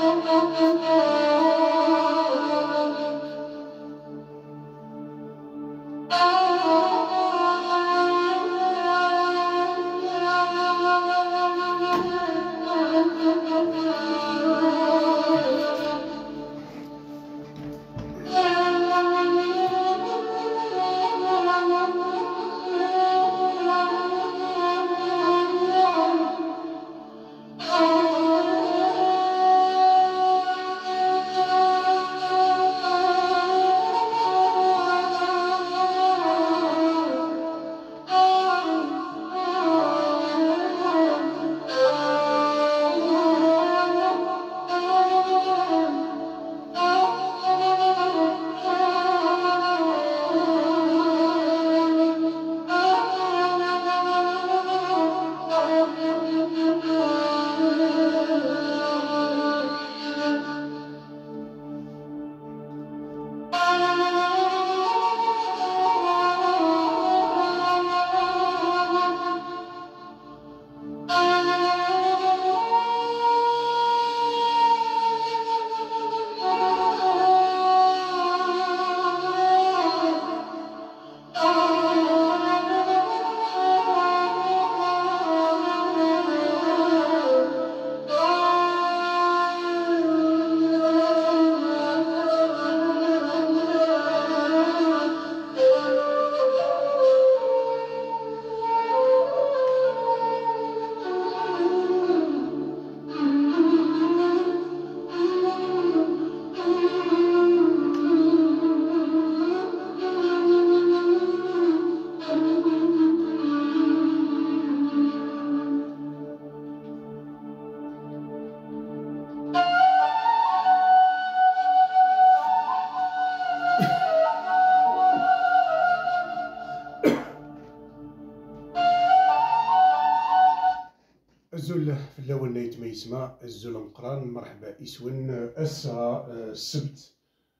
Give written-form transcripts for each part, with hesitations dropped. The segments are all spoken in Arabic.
الزول في الأول نايت ما يسمع الزول مقران مرحبا إسون أسا السبت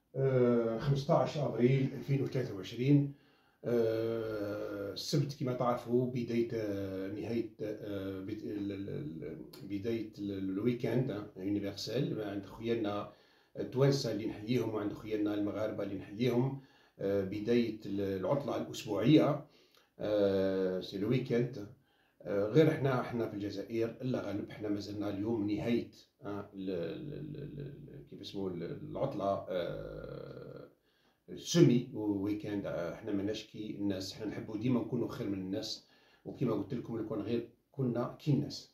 15 أبريل 2023. السبت كما تعرفوا بداية نهاية بداية الويكاند يونيفرسال عند خويانا التوانسة اللي نحييهم وعند خويانا المغاربة اللي نحييهم. بداية العطلة الأسبوعية سي الويكاند. غير احنا في الجزائر الا غالب احنا مازلنا اليوم نهايه كيف اسمه العطله السمي ويكاند. احنا ماناش كي الناس، احنا نحبوا ديما نكونوا خير من الناس، وكما قلت لكم لو كان غير كنا كي الناس.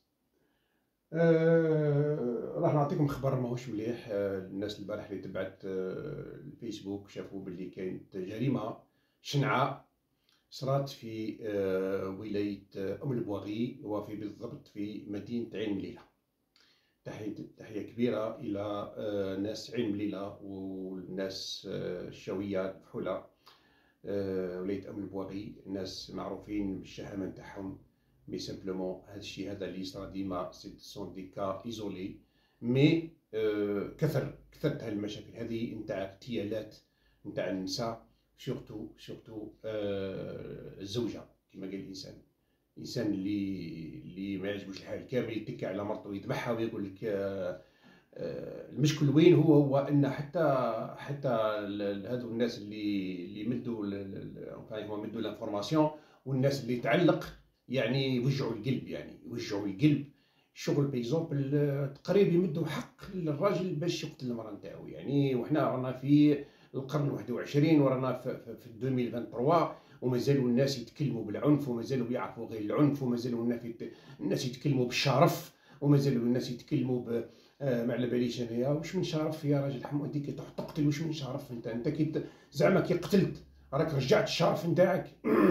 راح نعطيكم خبر ماهوش مليح. الناس البارح اللي تبعت الفيسبوك شافوا باللي كاينت جريمه شنعاء صرات في ولاية أم البواغي، وفي بالضبط في مدينة عين مليلة. تحية كبيرة إلى ناس عين مليلة والناس الشاوية الفحولة. ولاية أم البواغي ناس معروفين بالشهامة نتاعهم، مي سامبلومون هذا الشيء هذا اللي صرا ديما سون دي كا ايزولي، مي كثرت هذه المشاكل هذه نتاع اغتيالات نتاع النساء، سورتو الزوجه. كما قال الانسان اللي ما يعجبوش الحال كامل يتكي على مرته ويذبحها ويقول لك المشكل وين هو ان حتى هذو الناس اللي مدوا مدوا الانفورماسيون، والناس اللي تعلق يعني يوجعوا القلب. الشغل بيزومبل تقريبا يمدوا حق للراجل باش يقتل المراه نتاعو يعني. وحنا رانا في القرن 21 ورانا في 2023 ومازالوا الناس يتكلموا بالعنف، ومازالوا يعرفوا غير العنف، ومازالوا الناس يتكلموا بالشرف، ومازالوا الناس يتكلموا ما على باليش انايا واش من شرف يا راجل حمو. انت كي تروح تقتل واش من شرف؟ انت كي زعما كي قتلت راك رجعت الشرف نتاعك.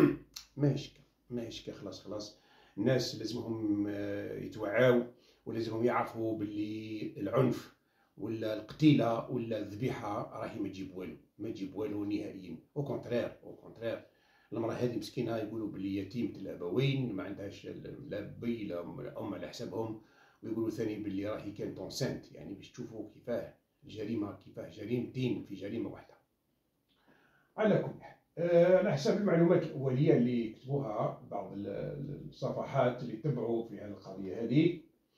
ماشي خلاص. الناس لازمهم يتوعاو، ولازمهم يعرفوا باللي العنف ولا القتيله ولا الذبيحه راهي ما تجيب والو نهائيا. او كونترير المراه هذه مسكينه يقولوا باللي يتيمه الابوين، ما عندهاش لا بي لا ام على حسابهم، ويقولوا ثاني باللي راهي كانت اونسنت. يعني باش تشوفوا كيفاه الجريمه، كيفاه جريمتين في جريمه واحده. على كل حال على حسب المعلومات الاوليه اللي كتبوها بعض الصفحات اللي تبعوا في هذه القضيه هذه،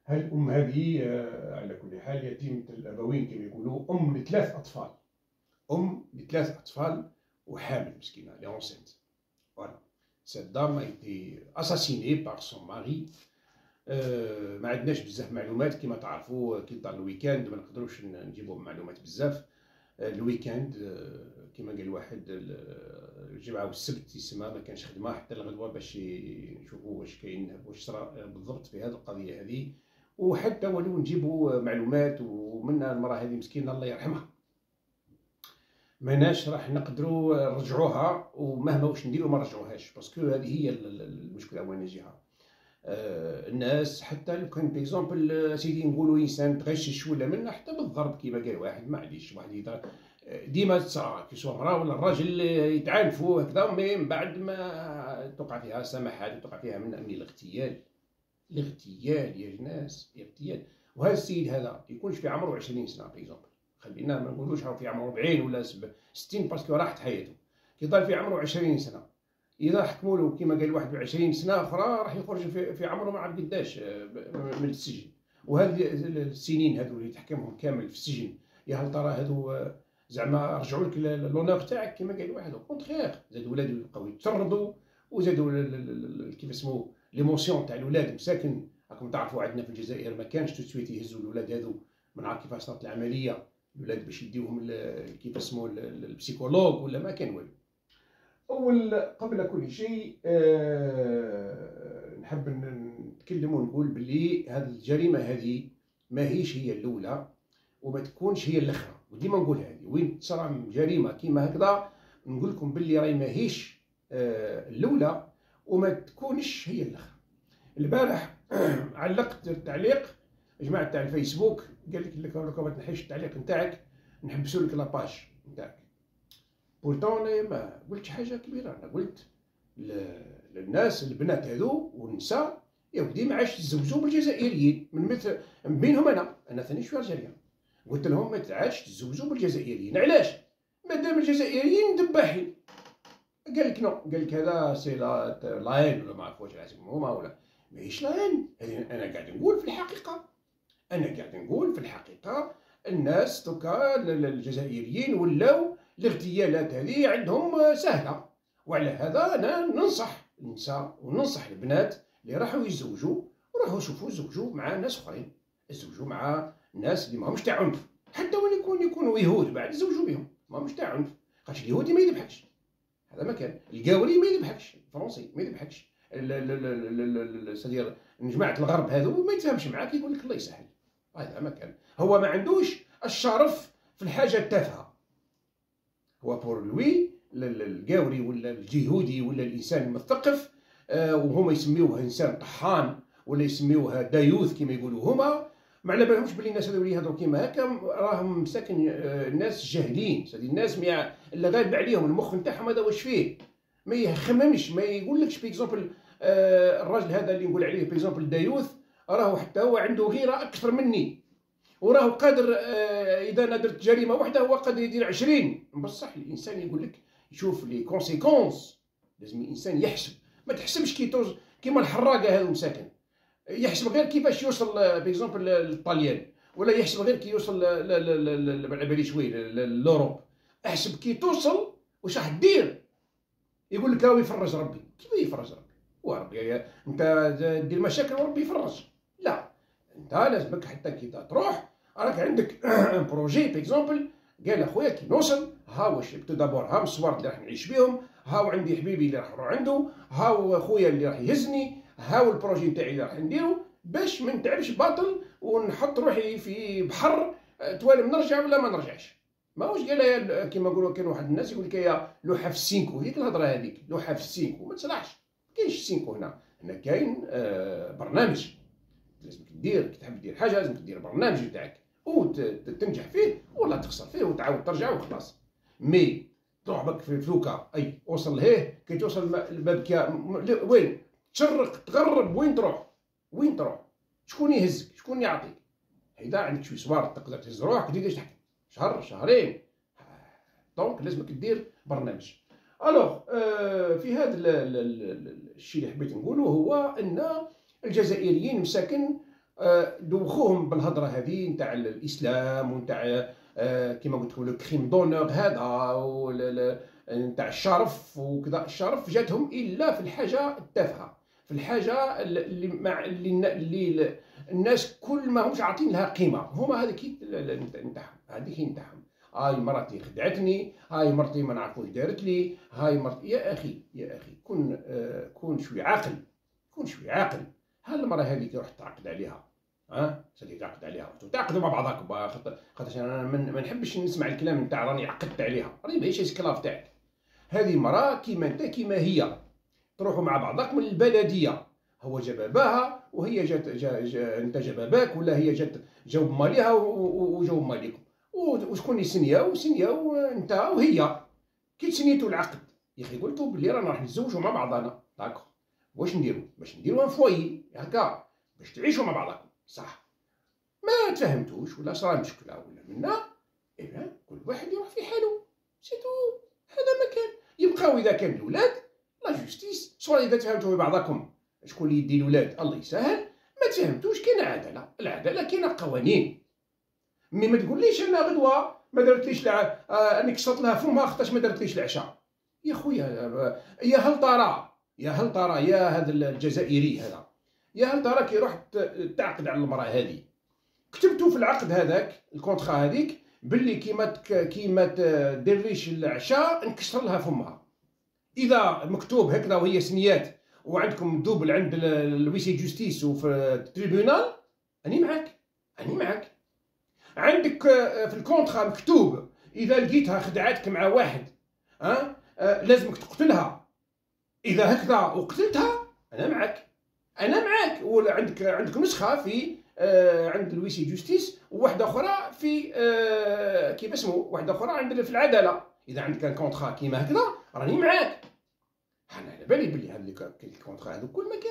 هالأم هذه على كل حال يتيمة الأبوين كما يقولوا، أم لثلاث أطفال، أم لثلاث أطفال وحامل مسكينة، elle est enceinte. Voilà. Cette dame a été assassinée par son mari. ما عندناش بزاف معلومات كما تعرفوا، كي دار الويكاند ما نقدروش نجيبوا معلومات بزاف. الويكاند كما قال واحد الجمعة والسبت يسمى ما كانش خدمة حتى الغدوة باش نشوفوا واش كاين واش صرا بالضبط في هذه القضية هذه، وحتى ولو نجيبوا معلومات ومنها المرأة هذه مسكينة الله يرحمها ماناش راح نقدروا نرجعوها، ومهما واش نديروا ما نرجعوهاش، باسكو هذه هي المشكلة وين نجيها. الناس حتى لو كان بيكزومبل سيدي نقولوا انسان تغشش ولا منا حتى بالضرب كيما قال واحد، معليش واحد ديما تصرا كي سوا مرا ولا الراجل يتعانفوا هكذا، مي من بعد ما توقع فيها سماحات وتوقع فيها من الاغتيال. الاغتيال يا ناس، الاغتيال. وهذا السيد هذا يكونش في عمره 20 سنه بيكزومبل، خلينا ما نقولوش في عمره 40 ولا 60 باسكو راحت حياته، كي ضل في عمره 20 سنه اذا حكموا له كما قال 21 سنه اخرى راح يخرج في عمره ما عرف قداش من السجن. وهذه السنين هذو اللي تحكمهم كامل في السجن، يا هل ترى هذو زعما رجعوا لك لونور تاعك كما قال واحد؟ كونتخيغ، زادوا ولادو يبقاو يتشردوا، وزادوا كيف اسمو ليموسيون تاع الولاد مساكن. راكم تعرفوا عندنا في الجزائر ما كانش تو سويت يهزوا الولاد هذو من عارف كيفاش صارت العمليه، الولاد باش يديوهم كيف اسمو البسيكولوج ولا ما كان والو. قبل كل شيء نحب نتكلم ونقول باللي هذه الجريمة هذه ماهيش هي الأولى وما تكونش هي الأخرى، وديما نقول هذه وين تصرى جريمة كيما هكذا نقول لكم باللي راهي ماهيش الأولى وما تكونش هي الأخرى. البارح علقت تعليق جماعة تاع الفيسبوك، قال لك ما تنحيش التعليق نتاعك نحبسوا لك لاباج نتاعك. بورتون ما قلتش حاجه كبيره، انا قلت للناس البنات هذو والنساء يا ودي ما عادش تزوجوا بالجزائريين من مثل بينهم. انا ثاني شويه الجزائريين قلت لهم ما عادش تزوجوا بالجزائريين. علاش؟ مادام الجزائريين دباحين. قال لك نو، قال لك هذا سي لاين ولا ما عرف واش لازم هما ولا ماهيش لاين. انا قاعد نقول في الحقيقه، الناس توكا الجزائريين ولاو الاغتيالات هذه عندهم سهله، وعلى هذا انا ننصح النساء وننصح البنات اللي راحوا يتزوجوا وراحوا يشوفوا يزوجوا مع ناس اخرين، يزوجوا مع ناس اللي ماهمش تاع عنف، حتى وين يكونوا يهود بعد يزوجوا بهم ماهمش تاع عنف. خاطش اليهودي ما يذبحكش، هذا ما كان. القاوري ما يذبحكش، الفرنسي ما يذبحكش، سدير جماعه الغرب هذو ما يتفاهمش معاك، يقول لك الله يسهل. هذا ما كان، هو ما عندوش الشرف في الحاجه التافهه. هو بور لوي القاوري ولا الجهودي ولا الانسان المثقف وهما يسميوه انسان طحان ولا يسميوه دايوث كما يقولوا هما، ما على بالهمش بلي الناس هذو اللي يهضروا كيما هكا راهم مساكن الناس جاهلين، سادي الناس اللي غالب عليهم المخ نتاعهم هذا واش فيه، ما يخممش، ما يقولكش بيكزومبل الراجل هذا اللي نقول عليه بيكزومبل دايوث راهو حتى هو عنده غيره اكثر مني، وراه قادر اذا انا درت جريمه واحده هو قادر يدير 20. بصح الانسان يقول لك يشوف لي كونسيكونس، لازم الانسان يحسب، ما تحسبش كيما الحراقه هذو مساكن، يحسب غير كيفاش يوصل بيكزومبل للطاليان، ولا يحسب غير كي يوصل بالي شوي لوروب، احسب كي توصل واش راح دير. يقول لك راهو يفرج ربي، كيف يفرج ربي؟ وربي انت دير مشاكل وربي يفرج؟ لا، انت لازمك حتى كي تروح راك عندك بروجي بيكزومبل، قال اخويا كي نوصل ها واش تو دابور ها الصور اللي راح نعيش بهم، هاو عندي حبيبي اللي راح نروح عنده، هاو خويا اللي راح يهزني، هاو البروجي نتاعي اللي راح نديرو، باش ما نتعبش باطل ونحط روحي في بحر توالم نرجع ولا ما نرجعش. ماهوش قال كيما نقولوا كاين واحد الناس يقول لك يا لوحه في السينكو، هذيك الهضره هذيك لوحه في السينكو ما تصلحش، ما كاينش السينكو هنا كاين برنامج لازمك دير. كي تحب دير حاجه لازمك دير برنامج نتاعك وتنجح فيه ولا تخسر فيه وتعاود ترجع وخلاص. مي تروح بك في فلوكا اي وصل لهيه كي توصل الباب وين تشرق تغرب، وين تروح شكون يهزك شكون يعطيك؟ هيدا عندك شويه صوار تقدر تهز روحك تزيد تحكي شهر شهرين، دونك لازمك دير برنامج. الوغ في هذا الشيء اللي حبيت نقوله هو ان الجزائريين مساكن دوخوهم بالهضره هذه نتاع الاسلام ونتاع كيما قلت لكم لو كريم دونور هذا نتاع الشرف وكذا. الشرف جاتهم الا في الحاجه التافهه، في الحاجه اللي الناس كل ما همش عاطين لها قيمه، هما هذيك نتاعهم، هذيك نتاعهم. هاي مرتي خدعتني، هاي مرتي ما نعرف واش دارت لي، هاي مرتي. يا اخي يا اخي كون شوي عاقل، كون شوي عاقل. هالمرة هذيك روح تعقد عليها، سالي تعقد عليها، تعقدوا مع بعضاكم. خاطر انا ما نحبش نسمع الكلام نتاع راني عقدت عليها، راني ماهيش اسكلاف تاعك. هذه مرة كيما انت كيما هي، تروحوا مع بعضكم للبلدية، هو جا باباها وهي انت جا باباك، ولا هي جاو بماليها وجاو بماليكم، وشكون يسنياو انت وهي. كي تسنيتوا العقد يا اخي قلتوا بلي رانا راح نتزوجوا مع بعضنا، داكوغ. واش نديروا؟ باش نديروا ان فوي هكا باش تعيشوا مع بعضكم، صح؟ ما تفهمتوش ولا صرا مشكله ولا منا، اذا كل واحد يروح في حاله، سيتو. هذا ما كان. يبقاو اذا كان الاولاد لا جوستيس، صور اذا تفهمتوا ببعضكم شكون اللي يدي الاولاد الله يسهل. ما تفهمتوش كاين عداله، العداله كاينه قوانين. مي ما تقوليش انا غدوه ما درتليش اني كسرت لها فمها خاطرش ما درتليش العشاء. يا خويا يا هل ترى، يا هل ترى يا هذا الجزائري هذا، يا هل ترى كي رحت تعقد على المراه هذه، كتبتوا في العقد هذاك الكونترا هذيك باللي كي ما تديرليش العشاء نكسر لها فمها. اذا مكتوب هكذا وهي سنيات وعندكم دوبل عند الويسي جوستيس وفي التريبيونال، اني معاك، اني معاك. عندك في الكونترا مكتوب اذا لقيتها خدعتك مع واحد لازمك تقتلها، اذا هكذا وقتلتها انا معك، انا معك. ولا عندك نسخه في عند الويسي جوستيس، وواحده اخرى في كيف اسمه، واحده اخرى عند في العداله. اذا عندك كونترا كيما هكذا راني معاك. انا على بالي بلي هاد الكونترا هذو كل ما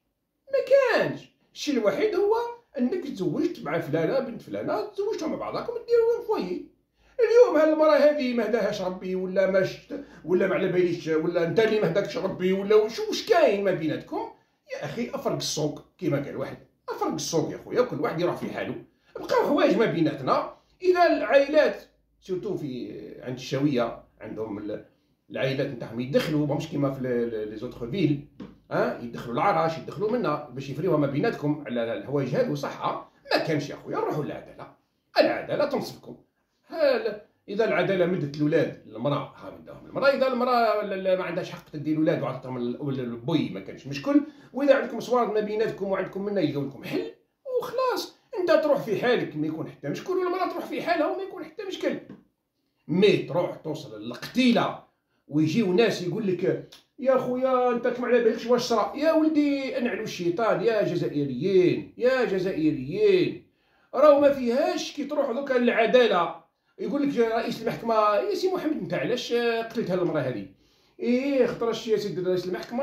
كانش. الشيء الوحيد هو انك تزوجت مع فلانه بنت فلانه، تزوجتوا مع بعضكم ديروا فوي. اليوم هالمراه هذه ما هداهاش ربي ولا ولا ما على باليش، ولا انت اللي ما هداكش ربي، ولا واش كاين ما بيناتكم. يا اخي افرق السوق كيما قال واحد، افرق السوق يا خويا، كل واحد يروح في حاله. بقاو حوايج ما بيناتنا. اذا العائلات سورتو في عند الشاويه عندهم العائلات نتاعهم يدخلوا، ماهمش كيما في لي زوتر فيل، يدخلوا العراش يدخلوا منا باش يفريوها ما بيناتكم على الحوايج هذو، صح؟ ما كانش يا خويا، نروحوا للعداله. العداله تنصفكم. اذا العداله مدت الاولاد المراه مداهم المراه، اذا المراه ما عندهاش حق تدي الاولاد وعطتهم البوي ما كانش مشكل. واذا عندكم صوارد ما بيناتكم وعندكم منا يلقاو لكم حل وخلاص، انت تروح في حالك ما يكون حتى مشكل، والمراه تروح في حالها وما يكون حتى مشكل. مي تروح توصل للقتيله ويجيو ناس يقول لك يا خويا انت ما على بالكش واش صرا. يا ولدي انعلوا الشيطان يا جزائريين، يا جزائريين. راهو ما فيهاش كي تروح دوكا للعداله يقول لك رئيس المحكمه يا سي محمد انت علاش قتلت هاد المراه هذه؟ ايه خطرش يا سيدي رئيس المحكمه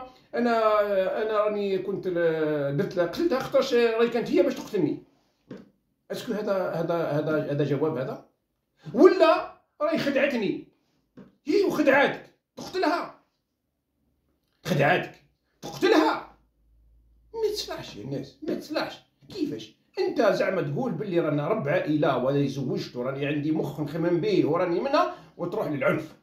انا راني كنت درت لها قتلتها خطرش راهي كانت هي باش تقتلني. اسكو هذا جواب هذا؟ ولا راهي خدعتني هي وخدعاتك تقتلها، خدعاتك تقتلها؟ ما تسلعش يا الناس، ما تسلعش. كيفاش انت زعما تقول باللي رانا رب عائله ولا زوجت وراني عندي مخ نخمم به وراني منها، وتروح للعنف،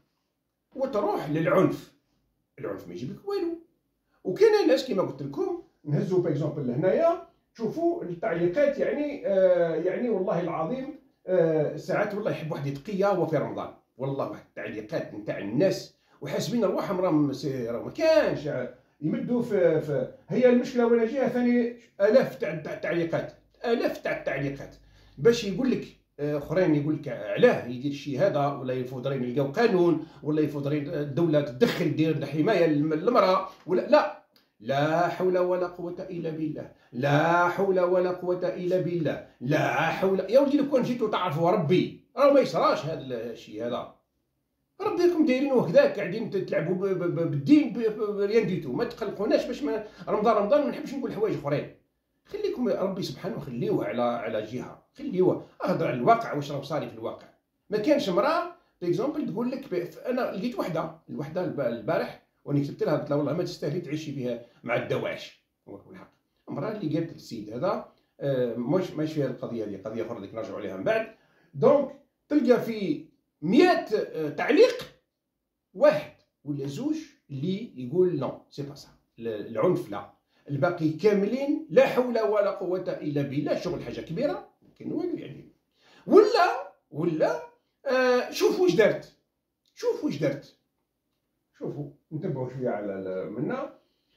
العنف ما يجيب لك والو. وكاين ناس كيما قلت لكم نهزوا باغ لهنايا تشوفوا التعليقات، يعني والله العظيم ساعات والله يحب واحد يتقيا هو في رمضان، والله واحد التعليقات نتاع الناس وحاسبين رواحهم راهم ما كانش يمدوا في هي المشكله وين جايه ثاني. الاف تاع التعليقات باش يقول لك اخرين يقول لك علاه يدير الشيء هذا، ولا يفوض يلقاو قانون، ولا يفوض الدوله تدخل دير حمايه للمراه، ولا لا حول ولا قوه الا بالله، لا حول ولا قوه الا بالله، لا حول. يا ولدي لو كان جيتوا تعرفوا ربي راه ما يصراش هذا الشيء هذا. ربي راكم دايرينو هكذاك قاعدين تلعبوا بالدين ريان ديتو. ما تقلقوناش باش رمضان ما نحبش نقول حوايج اخرين. خليكم ربي سبحانه خليوه على جهه، خليوه اهضر على الواقع واش راه صاري في الواقع. ما كانش امراه باغ تقول لك انا لقيت الوحده البارح واني كتبت لها قلت لها والله ما تستاهلي تعيشي فيها مع الدواعش. هو الحق امراه اللي قالت للسيد هذا مش ماشي فيها القضيه هذه، قضيه اخرى اللي نرجعوا عليها من بعد. دونك تلقى في 100 تعليق واحد ولا زوج اللي يقول نو سي با سا، العنف لا، الباقي كاملين لا حول ولا قوه الا بالله، شغل حاجه كبيره كاين والو يعني. ولا شوفوا واش دارت، شوفوا واش دارت، شوفوا نتبعوا شويه على منا.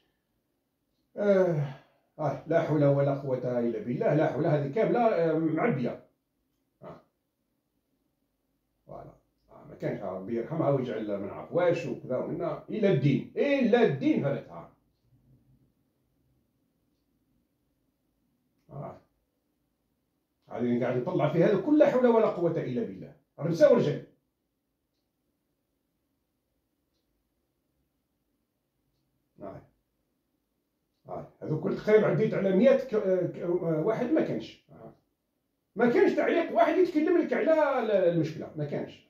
لا حول ولا قوه الا بالله، لا حول هذه كامله معبيه. فوالا ما كانش ربي يرحمها ويجعل ما نعرف واش وكذا ومنا، الا الدين الا الدين فلتها. هذه قاعد يطلع في هذا كل لا حول ولا قوه الا بالله، النساء والرجال. هذو كل تقريبا عديت على 100 واحد ما كانش تعليق واحد يتكلم لك على المشكله، ما كانش.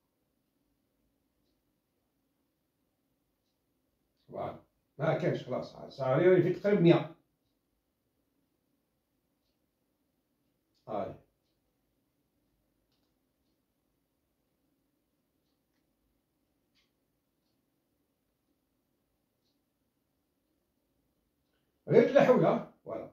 ما كانش خلاص، صار في تقريبا 100. غير لا حول. فوالا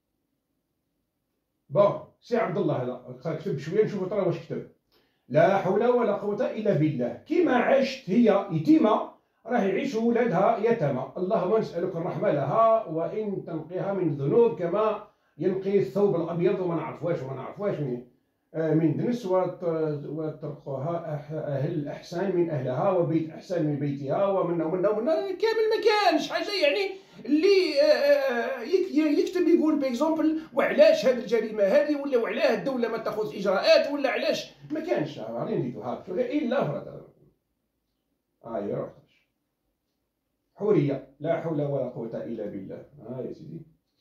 بون سي عبد الله هذا كتب شويه نشوفوا ترى واش كتب. لا حول ولا قوه الا بالله، كيما عاشت هي يتيمه راه يعيشوا ولادها يتامى. اللهم نسالك الرحمه لها وان تنقيها من الذنوب كما ينقي الثوب الابيض وما نعرف واش من دنس، وترقها اهل الاحسان من اهلها وبيت احسان من بيتها ومنا كامل. ما كانش حاجه يعني اللي يكتب يقول باكزومبل وعلاش هذه الجريمه هذه، ولا وعلاه الدوله ما تاخذ اجراءات، ولا علاش. ما كانش راني نديتو هاك الا فرد. يروح حوريه لا حول ولا قوه الا بالله. يا سيدي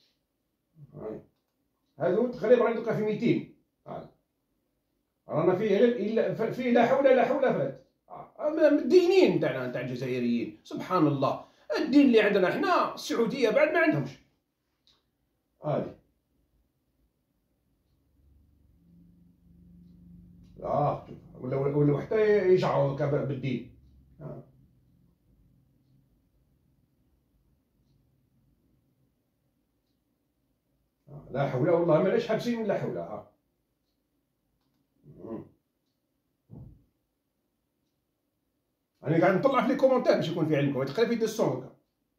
هذو تقريبا راني دوكا في 200. رانا فيه الا فيه لا حول لا حول فات. الدينين تاعنا تاع الجزائريين سبحان الله، الدين اللي عندنا احنا السعوديه بعد ما عندهمش. ولا حتى يشعروا بالدين. لا حول والله مالاش حابسين من لا حول. انا قاعد نطلع في لي كومونتير باش يكون في علمكم، تقريبا في 200 هكا.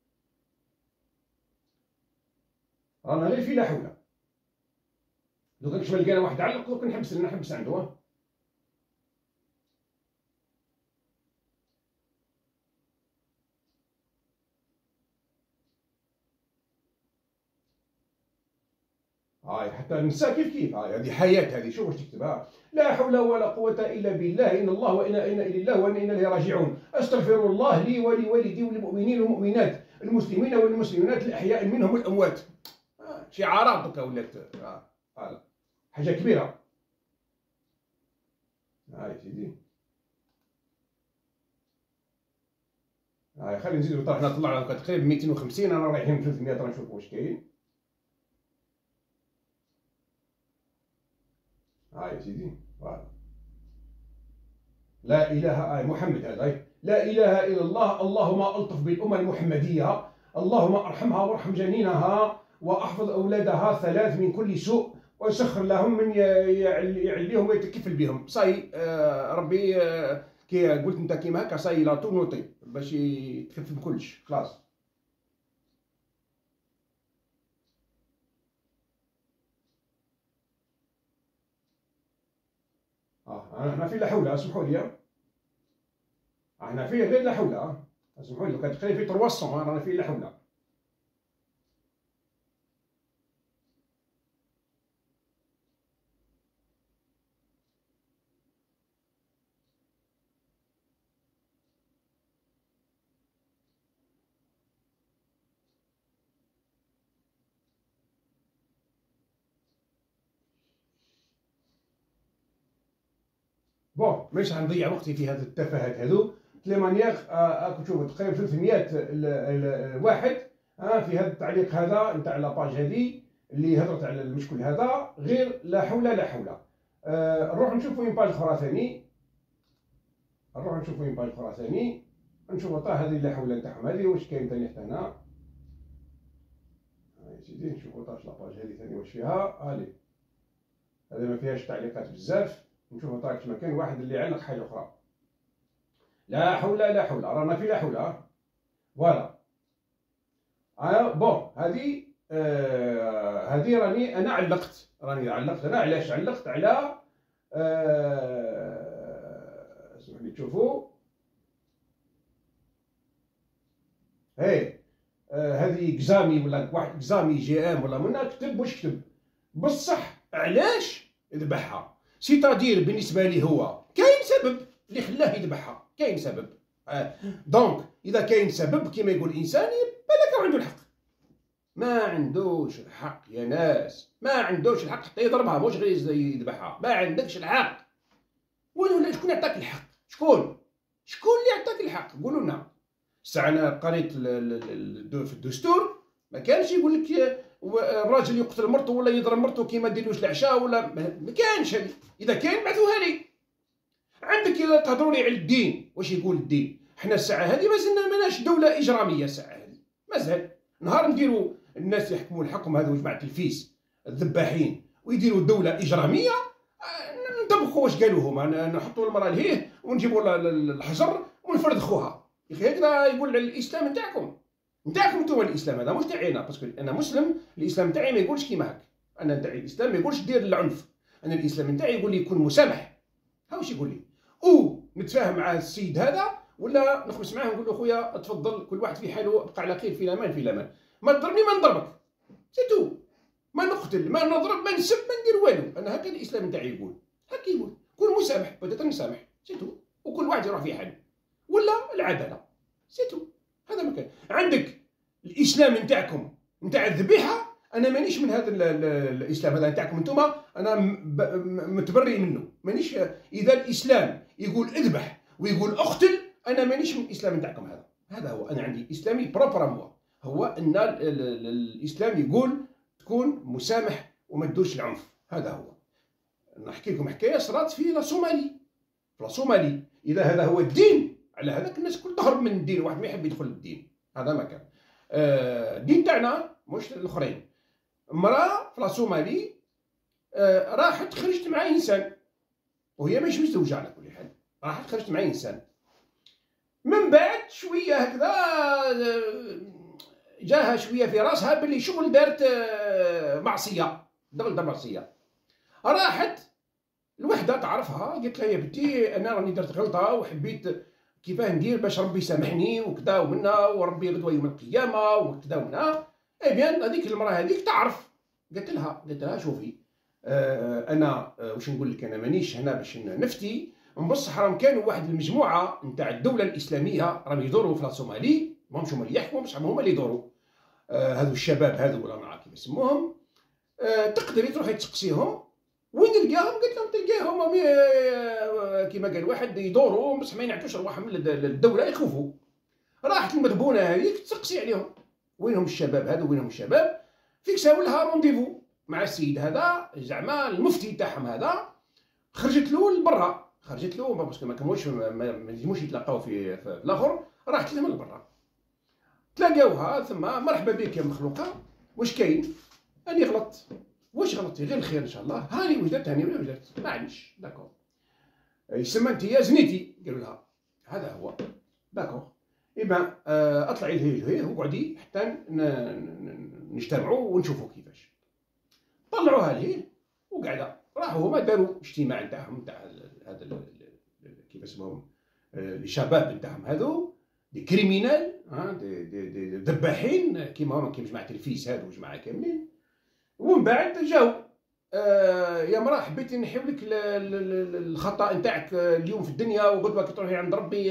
رانا غير في لا حول. دوكا كيفاش ما لقينا واحد علق دوك نحبس عنده. حتى النساء كيف هذه حياة. هذه شوف واش تكتبها. لا حول ولا قوة إلا بالله، إن الله وإنا إلى الله وإنا إليه راجعون. أستغفر الله لي ولوالدي وللمؤمنين والمؤمنات المسلمين والمسلمات الأحياء منهم والأموات. شعارات دوكا ولات حاجة كبيرة. يا سيدي خلينا نزيدو. حنا طلعنا تقريبا 250، أنا رايحين 300. راه نشوفوا واش كاين. يا سيدي لا إله محمد هذا. لا إله إلا الله، اللهم ألطف بالأمة المحمدية، اللهم أرحمها وارحم جنينها وأحفظ أولادها 3 من كل سوء، وسخر لهم من يعليهم ويتكفل بهم. صاي ربي كي قلت انت كيما هكا صاي لا تو نوطي باش يتكفل بكلش خلاص. احنا في لا حول، اسمحوا لي. احنا في غير لا حول. اسمحوا لي كتقريبا في 300. رانا في لا حول. بون مش غنضيع وقتي في هذه التفاهات هذو. كليمانيير راكم تشوفوا تقريبا 300 واحد في هذا التعليق هذا نتاع لاباج هذه. اللي هضرت على المشكل هذا، غير لا حول لا حول. نروح نشوفوا اون باج اخرى ثاني، نشوفوا طا هذه لا حول نتاعهم هذه واش كاين ثاني حتى هنا. يا سيدي نشوفوا طاش لاباج هذه ثاني واش فيها. هذه ما فيهاش تعليقات بزاف. نشوفوا طا كيما كاين واحد اللي علق حاجه اخرى. لا حول لا حول، رانا في لا حول. فوالا بون هذه هذه راني انا علقت انا علاش علقت على اسمحوا لي تشوفوا هاي هذه اكزامي ولا واحد اكزامي جي ام ولا منا كتب واش كتب بصح علاش ذبحها. سيتادير بالنسبه لي هو كاين سبب اللي خلاه يذبحها، كاين سبب. دونك اذا كاين سبب كما يقول الانسان بالك عنده الحق. ما عندوش الحق يا ناس، ما عندوش الحق حتى يضربها، مش غير يذبحها. ما عندكش الحق. ولا شكون يعطاك الحق؟ شكون اللي يعطاك الحق؟ قولوا لنا. الساعه انا قريت في الدستور ما كانش يقول لك الراجل يقتل مرته ولا يضرب مرته كيما ديروش العشاء ولا ما كانش. هذه اذا كاين بعثوها لي. عندك اذا تهضروا لي على الدين واش يقول الدين. حنا الساعه هذه مازلنا ماناش دوله اجراميه. الساعه هذه مازال نهار نديروا الناس يحكموا الحكم هذو جماعه الفيس الذباحين ويديروا دوله اجراميه نطبقوا واش قالوا هما. نحطوا المراه لهيه ونجيبوا الحجر ونفرضخوها. يا اخي هكذا يقول الاسلام نتاعكم انتم. الاسلام هذا مش تاعينا باسكو انا مسلم. الاسلام تاعي ما يقولش كيما هكا. انا نتاعي الاسلام ما يقولش دير العنف. انا الاسلام نتاعي يقول لي كن مسامح. ها واش يقول لي نتفاهم مع السيد هذا ولا نخلص معاه ونقول له خويا تفضل كل واحد في حاله ابقى على خير في الامان. ما تضربني ما نضربك سيتو. ما نقتل ما نضرب ما نسب ما ندير والو. انا هكا الاسلام نتاعي يقول. هكا يقول كون مسامح بدات نسامح سيتو وكل واحد يروح في حاله ولا العداله سيتو. هذا ما كان. عندك الاسلام نتاعكم نتاع الذبيحه انا مانيش من هذا الاسلام هذا نتاعكم انتم. انا متبرئ منه مانيش. اذا الاسلام يقول اذبح ويقول اقتل انا مانيش من الاسلام نتاعكم هذا هو. انا عندي اسلامي بروبر هو ان الاسلام يقول تكون مسامح وما تدوش العنف. هذا هو. نحكي لكم حكايه صارت في لا صومالي. اذا هذا هو الدين على هذاك الناس كل تهرب من الدين. واحد ما يحب يدخل الدين. هذا ما كان. الدين تاعنا مش الاخرين. امراه في لا صومالي راحت خرجت مع انسان وهي ماشي متزوجه على كل حال. راحت خرجت مع انسان من بعد شويه هكذا جاها شويه في راسها باللي شغل دارت معصيه. معصيه. راحت الوحده تعرفها قالت لها يا بنتي انا راني درت غلطه وحبيت كيفاه ندير باش ربي يسامحني وكذا ومنا وربي غدوه يوم القيامه وكذا ومنا. اي بيان هذيك المراه هذيك تعرف. قالت لها شوفي انا واش نقول لك. انا مانيش هنا باش نفتي بصح راهم كانوا واحد المجموعه نتاع الدوله الاسلاميه راهم يدوروا في الصومالي. ماهمش هما اللي يحكموا بصح هما اللي يدوروا. هذو الشباب هذو ولا ما كيف يسموهم. تقدري تروحي تسقسيهم وين تلقاهم. قلت لهم تلقاهم كيما قال واحد يدوروا بصح ما ينعكوش رواحهم للدوله يخوفوا. راحت المذبونه هذيك تسقسي عليهم وينهم الشباب هذو وينهم الشباب. فيكساو لها رونديفو مع السيد هذا زعما المفتي تاعهم هذا. خرجت له لبرا. باسكو ما كانوش ما يجموش يتلاقاو في الاخر. راحت لهم لبرا تلاقاوها ثم مرحبا بك يا مخلوقه واش كاين. راني غلط. واش غلطتي؟ غير الخير ان شاء الله. هاني وجدت معليش داكور. يسمى انت يا زنيتي قالوا لها. هذا هو داكور. إبا اطلعي لهيه وقعدي حتى نجتمعوا ونشوفوا كيفاش. طلعوها لهيه وقعده. راحوا هما داروا اجتماع نتاعهم نتاع هذا كيف اسمهم الشباب نتاعهم هذو دي كريمينال دي ذباحين كيما هما كيما جماعه الفيس هذو جماعه كاملين. ومن بعد جاو يا مراه حبيتي نحيو لك الخطا نتاعك اليوم في الدنيا وغدوه كي تروحي عند ربي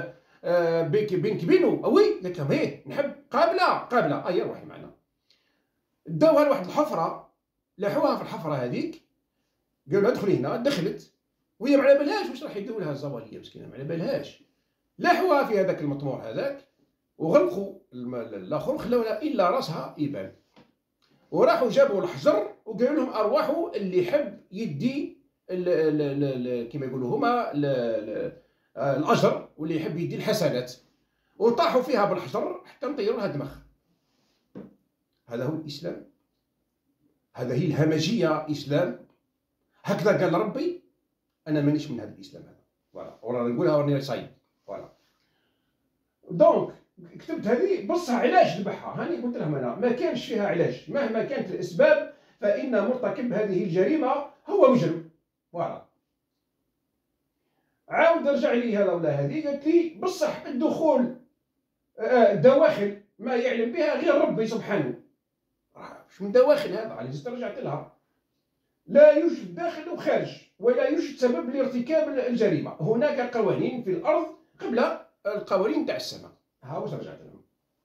بينك بينو. وي قالت لهم ايه نحب قابله اي روحي معنا. داوها لواحد الحفره لاحوها في الحفره هذيك. قالوا لها ادخلي هنا. دخلت وهي ما على بالهاش واش راح يديروا لها الزواليه مسكينه ما على بالهاش. لاحوها في هذاك المطمور هذاك وغلقوا الاخر خلاو لها الا راسها يبان. وراحوا جابوا الحجر وقالوا لهم ارواحوا اللي يحب يدي كما يقولوا هما الاجر، واللي يحب يدي الحسنات، وطاحوا فيها بالحجر حتى نطيروا لها الدماغ. هذا هو الاسلام، هذا هي الهمجيه اسلام. هكذا قال ربي، انا مانيش من هذا الاسلام هذا. فوالا، ورانا نقولها وراني صايب. فوالا دونك كتبت هذه بصها علاش ذبحها. هاني قلت لهم انا ما كانش فيها علاج، مهما كانت الاسباب فان مرتكب هذه الجريمه هو مجرم. فوالا. عاود رجع لي هذا ولا هذه، قالت لي بصح الدخول دواخل ما يعلم بها غير ربي سبحانه. مش من دواخل هذا، على جست رجعت لها. لا يوجد داخل وخارج، ولا يوجد سبب لارتكاب الجريمه. هناك قوانين في الارض قبل القوانين تاع السماء. ها واش رجعت لهم.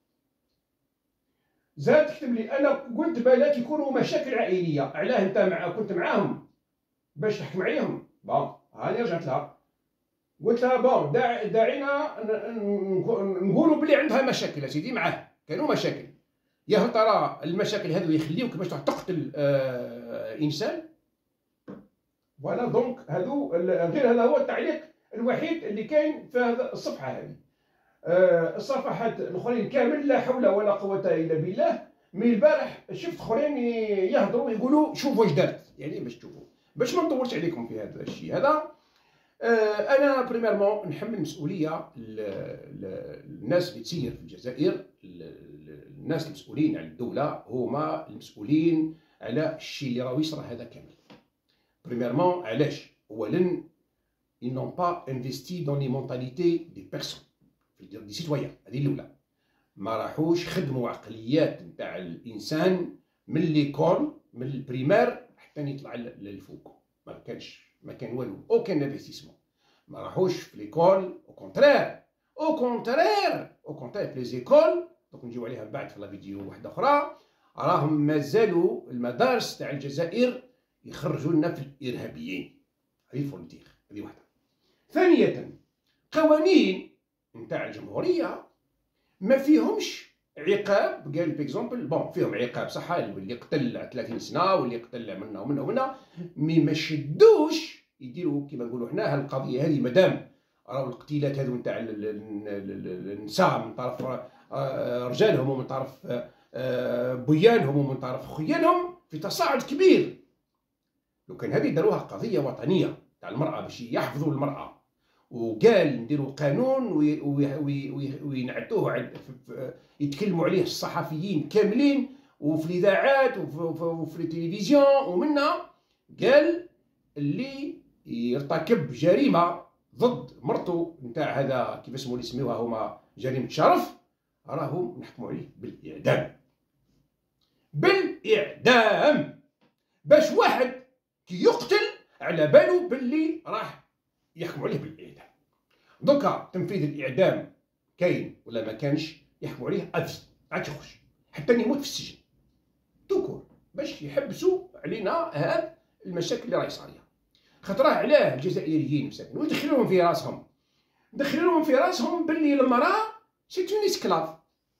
زاد تكتب لي انا قلت بالك يكونوا مشاكل عائليه، علاه انت كنت معاهم باش تحكم عليهم. بون هاني رجعت لها قلت لها بون داعينا نقولوا بلي عندها مشاكل يا سيدي معاه، كانوا مشاكل. يا هل ترى المشاكل هذو يخليوك باش تروح تقتل انسان؟ فوالا دونك هذو غير هذا هو التعليق الوحيد اللي كاين في هذه الصفحه هذه. الصفحات الاخرين كامل لا حول ولا قوه الا بالله. من البارح شفت اخرين يهضروا يقولوا شوفوا واش دارت، يعني باش تشوفوا، باش ما نطولش عليكم في هذا الشيء هذا. انا بريميرمون نحمل مسؤوليه الناس اللي تسير في الجزائر، الناس المسؤولين على الدوله هما المسؤولين على الشيء اللي راهو يصرى هذا كامل. بريميرمون علاش؟ اولا ils n'ont pas investi dans les mentalités des personnes، دي سيتويان. هذه الاولى، ما راحوش خدموا عقليات نتاع الانسان من ليكول، من البريمير حتى يطلع للفوق. ما كان والو، اوكان انفستيسمون. ما راحوش في ليكول، او كونترير في لي زيكول. دوك نجيو عليها من بعد في لا فيديو واحده اخرى. راهم مازالوا المدارس تاع الجزائر يخرجوا لنا في الارهابيين. هذه البوليتيك، هذه واحده. ثانيه، قوانين نتاع الجمهوريه ما فيهمش عقاب. قال بيكزومبل بون فيهم عقاب صح، اللي قتل 30 سنه واللي قتل منا ومنا ومنا، مي ما شدوش يديروا كيما نقولوا حنا هالقضيه هذه. مادام راهو القتيلات هذو نتاع النساء من طرف رجالهم ومن طرف بيانهم ومن طرف خيانهم في تصاعد كبير. لو كان هذه داروها قضيه وطنيه تاع المراه باش يحفظوا المراه، وقال نديروا قانون وينعتوه يتكلموا عليه الصحفيين كاملين وفي الاذاعات وفي التلفزيون، ومنها قال اللي يرتكب جريمه ضد مرته نتاع هذا كيف اسمه اللي يسميوها هما جريمه شرف، راهم نحكموا عليه بالاعدام. باش واحد كي يقتل على باله باللي راح يحكموا عليه بالاعدام. دوكا تنفيذ الاعدام كاين ولا ما كانش، يحكموا عليه افي عاد يخرج حتى يموت في السجن توكور، باش يحبسوا علينا هاد المشاكل اللي راهي صاريه. خاطر علاه الجزائريين مساكين ويدخلوهم في راسهم، دخلوهم في راسهم باللي المراه سي اون اسكلاف.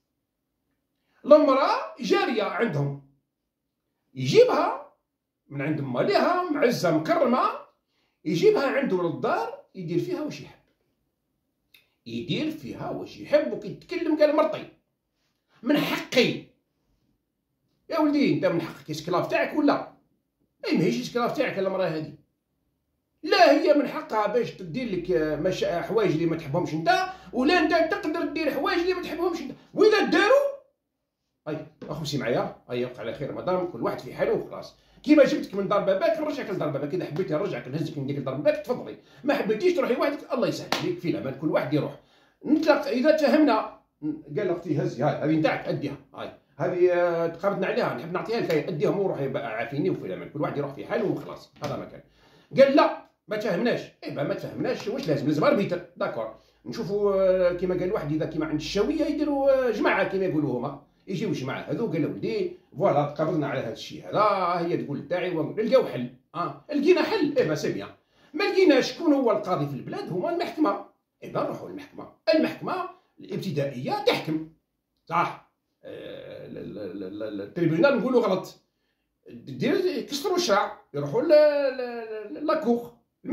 المراه جاريه عندهم، يجيبها من عند ماليها معزه مكرمه، يجيبها عنده للدار يدير فيها واش يحب، يدير فيها واش يحب. وكي يتكلم قال مرتي من حقي يا ولدي، انت من حقك اسكلاف تاعك ولا اي ماهيش اسكلاف تاعك المراه هذه، لا هي من حقها باش تدير لك حوايج اللي ما تحبهمش انت، ولا انت تقدر دير حوايج اللي ما تحبهمش انت. واذا داروا اي اخمسي معايا، اي يبقى على خير مدام، كل واحد في حاله وخلاص. كيما جبتك من دار باباك نرجعك لدار باباك، اذا حبيتي نرجعك نهزك نديك لدار باباك تفضلي، ما حبيتيش تروحي وحدك الله يسهل عليك في الامان، كل واحد يروح نتلاقى. اذا تفهمنا قال اختي هزي هذه نتاعك اديها، هذه تقابلنا عليها نحب نعطيها لك، اديهم وروحي عافيني وفي الامان، كل واحد يروح في حاله وخلاص. هذا ما كان. قال لا ما تفهمناش، ما تفهمناش واش لازم اربيتر داكور. نشوفوا كيما قال واحد اذا كيما عند الشاويه يديروا جماعه كيما يقولوا هما، يجيو جماعه هذو. قال ولدي فوالا تقابلنا على هذا الشيء هذا، هي تقول تاعي ونلقاو حل. لقينا حل سي بيان. ما لقيناش شكون هو القاضي في البلاد؟ هما المحكمه. نروحوا للمحكمه. المحكمه الابتدائيه تحكم صح. التريبيونال نقولوا غلط، دير يكسروا الشرع، يروحوا لاكوغ،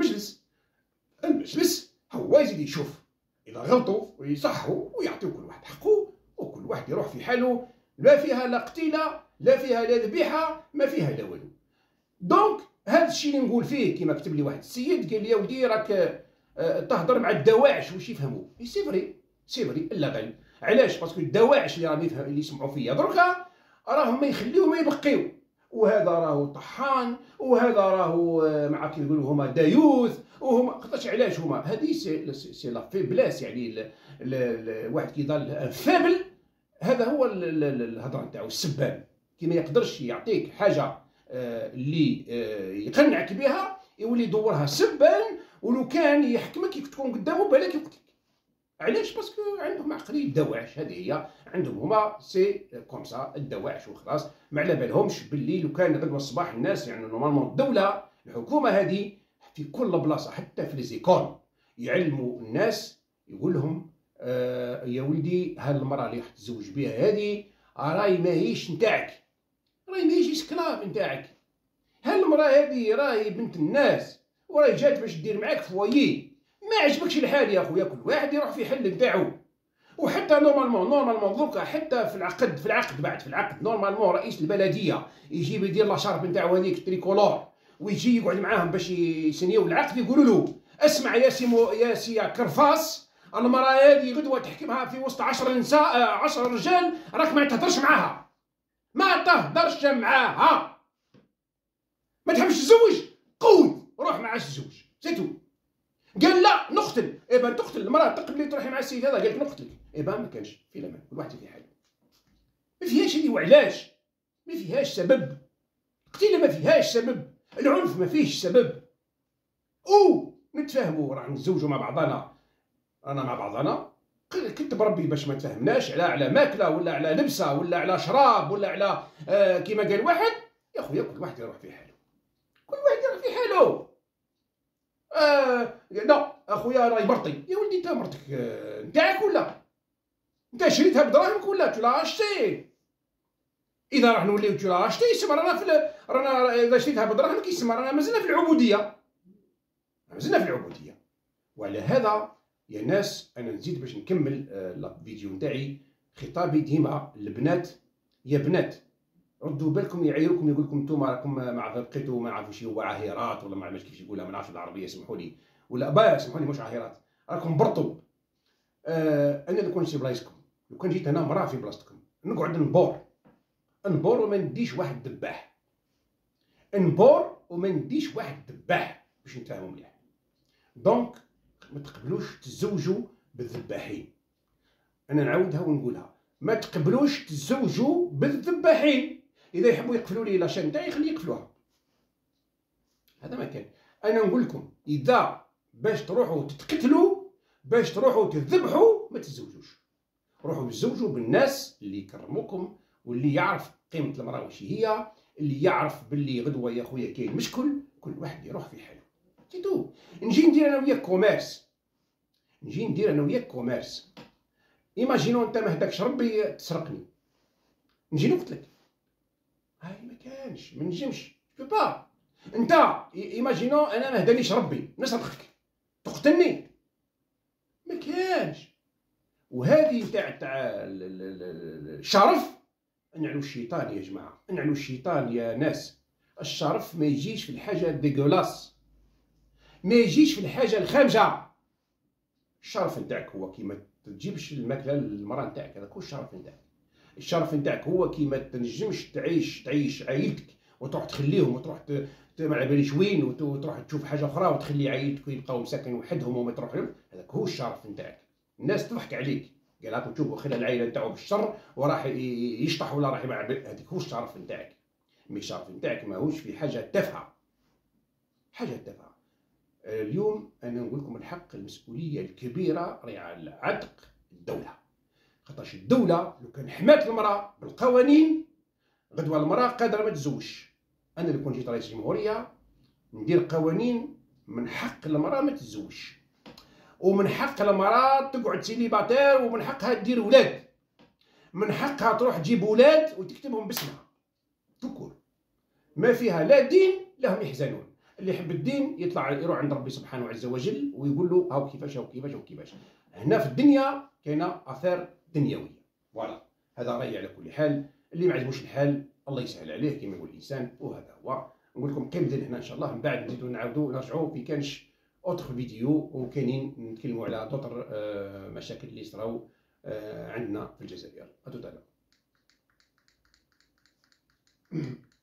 المجلس هو يزيد يشوف اذا غلطوا ويصحوا ويعطيو كل واحد حقه، وكل واحد يروح في حاله، لا فيها لا قتيله، لا فيها لا ذبيحه، ما فيها لا والو. دونك هذا الشيء اللي نقول فيه، كما كتب لي واحد السيد قال لي يا ودي راك تهضر مع الدواعش واش يفهموا. سي فري، سي فري الا غير. علاش؟ باسكو الدواعش اللي راهم اللي يسمعوا فيا دركا راهم ما يخليو ما يبقيو، وهذا راهو طحان، وهذا راهو مع كي يقولوا هما دايوث، وهما قطاش علاش هما هذه سي لا فيبلاس، يعني واحد كي ضل فابل، هذا هو الهضره نتاعو السبان، كي ما يقدرش يعطيك حاجه اللي يقنعك بها يولي يدورها سبان، ولو كان يحكمك كي تكون قدامه بالك يقتلك. علاش؟ باسكو عندهم عقليه الدواعش، هذه هي عندهم هما سي كوم سا الدواعش وخلاص، ما على بالهمش باللي لو كان غدوه الصباح الناس يعني نورمالمون الدوله الحكومه هذه في كل بلاصه حتى في ليزيكول يعلموا الناس، يقول لهم يا ولدي هاد المراه اللي راح تتزوج بها هذه راهي ماهيش نتاعك، راهي ماهيش اسكلاف نتاعك، هاد المراه هذه راهي بنت الناس، وراهي جات باش دير معاك فوايي، ما عجبكش الحال يا خويا كل واحد يروح في حل نتاعو. وحتى نورمالمون دركا حتى في العقد نورمالمون رئيس البلديه يجي يدير لاشارب نتاعو هذيك التريكولور، ويجي يقعد معاهم باش يسنيو العقد، يقولوا له اسمع يا سي كرفاس، المراه هذه غدوه تحكمها في وسط 10 نساء 10 رجال، راك ما تهدرش معاها، ما تهدرش معاها، ما تحبش تتزوج قود روح معاش تتزوج سيتو. قال لا نقتل، ايبا تقتل المراه تقبلي تروحي مع السيد هذا، قال لك نقتلك، ايبا ما كانش في الامان، كل واحد في حاله، ما فيهاش هذه. وعلاش؟ ما فيهاش سبب، القتيله ما فيهاش سبب، العنف ما فيهش سبب، نتفاهموا راه نتزوجوا مع بعضنا، رانا مع بعضنا، كتب ربي باش ما تفهمناش على ماكله ولا على لبسه ولا على شراب ولا على كيما قال واحد، يا خويا كل واحد يروح في حاله، كل واحد يروح في حاله. لا اخويا راهي مرتي، يا ولدي انت مرتك نتاعك ولا انت شريتها بدراهمك ولا تو لا اشتي؟ اذا راح نوليو تو لا اشتي يسمى رانا اذا شريتها بدراهمك يسمى رانا مازلنا في العبوديه، مازلنا في العبوديه. وعلى هذا يا ناس انا نزيد باش نكمل الفيديو نتاعي، خطابي ديما البنات، يا بنات ردوا بالكم، يعيروكم يقول لكم انتم راكم ما بقيتوا ما نعرفوا شنو هو عاهرات ولا ما عرفتش كيفاش يقولها، ما نعرفش بالعربيه سمحوا لي، ولا سمحوا لي مش عاهرات، راكم برطوا. انا لو كنت في بلايصتكم، لو كان جيت انا مراه في بلاصتكم نقعد نبور وما نديش واحد ذباح، نبور وما نديش واحد ذباح باش نتفاهموا مليح. دونك ما تقبلوش تتزوجوا بالذباحين، انا نعاودها ونقولها، ما تقبلوش تتزوجوا بالذباحين. اذا يحبوا يقفلوا لي لاشين تاعي خلي يقفلوها، هذا ما كان. انا نقول لكم اذا باش تروحوا تتقتلوا، باش تروحوا تذبحوا، ما تتزوجوش، روحوا تزوجوا بالناس اللي يكرموكم، واللي يعرف قيمه المراه واش هي، اللي يعرف باللي غدوه يا خويا كاين مشكل، كل واحد يروح في حاله. تيتو نجي ندير انا وياك كوميرس، ايماجينو انت ما هداكش ربي تسرقني، نجي نقتلك، هاي ما كانش، ما نجمش با. انت ايماجينو انا ما هدانيش ربي نسرقك تقتلني، ما كانش. وهذه تاع الشرف، نعلو الشيطان يا جماعه، نعلو الشيطان يا ناس. الشرف ما يجيش في الحاجه ديغولاس، ما يجيش في الحاجه الخامجه. الشرف نتاعك هو كيما تجيبش الماكله للمراه نتاعك، هذاك هو الشرف نتاعك. الشرف نتاعك هو كيما تنجمش تعيش عائلتك وتروح تخليهم وتروح ما على باليش وين وتروح تشوف حاجه اخرى وتخلي عائلتك يبقاو مساكن وحدهم وما تروح لهم، هذاك هو الشرف نتاعك. الناس تضحك عليك، قال هاكم تشوفوا خلى العائله نتاعو بالشر وراح يشطح ولا راح هذاك هو الشرف نتاعك. مي الشرف نتاعك ماهوش في حاجه تافهه، اليوم انا نقول لكم الحق، المسؤوليه الكبيره راهي على عاتق الدوله، خاطرش الدوله لو كان حمات المراه بالقوانين غدوه المراه قادره ما تتزوجش. انا لو كنت جيت رئيس الجمهوريه ندير قوانين من حق المراه ما تتزوجش، ومن حق المراه تقعد سيليباتير، ومن حقها تدير ولاد. من حقها تروح تجيب ولاد وتكتبهم باسمها تكور، ما فيها لا دين لهم يحزنون. اللي يحب الدين يطلع يروح عند ربي سبحانه عز وجل ويقول له هاو كيفاش هاو كيفاش هاو كيفاش. هنا في الدنيا كاينه اثار دنيويه. فوالا هذا رايي على كل حال. اللي ما عجبوش الحال الله يسهل عليه كما يقول الانسان، وهذا هو. نقول لكم كنبدا هنا ان شاء الله، من بعد نزيدو نعاودو نرجعو في كانش اوتر فيديو، وكاينين نتكلموا على دوطر مشاكل اللي صراو عندنا في الجزائر. اتوت